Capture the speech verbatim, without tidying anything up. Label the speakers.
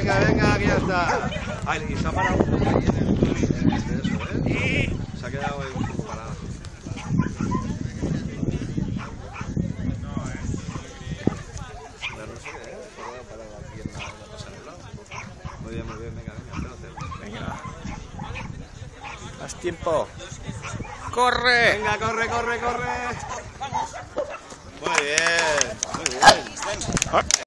Speaker 1: venga, venga, aquí ya está. Ay, y se ha parado un poco aquí en el de eso, ¿eh? Se ha quedado ahí un poco parado. No, no sé qué, ¿eh? Se ha quedado parado aquí en la, en la pasarela. Muy bien, muy bien, venga, venga, espérate.
Speaker 2: Venga. Más tiempo. ¡Corre!
Speaker 1: Venga, corre, corre, corre. Muy bien, muy bien.